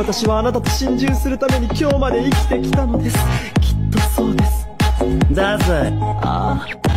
私はあなたと心中するために今日まで生きてきたのです。きっとそうです。だぜ。ああ。